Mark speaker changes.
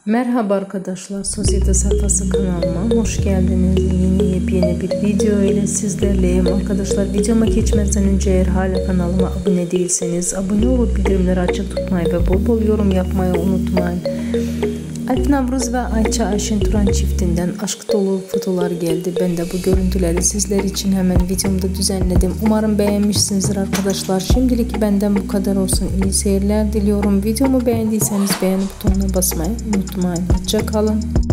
Speaker 1: Merhaba arkadaşlar, Sosyete Sayfası kanalıma hoş geldiniz. Yepyeni bir video ile sizlerleyim. Arkadaşlar, videoma geçmeden önce eğer hala kanalıma abone değilseniz abone olup bildirimleri açık tutmayı ve bol bol yorum yapmayı unutmayın. Alp Navruz ve Ayça Ayşen Turan çiftinden aşk dolu fotolar geldi. Ben de bu görüntüleri sizler için hemen videomda düzenledim. Umarım beğenmişsinizdir arkadaşlar. Şimdilik benden bu kadar olsun. İyi seyirler diliyorum. Videomu beğendiyseniz beğeni butonuna basmayı unutmayın. Hoşça kalın.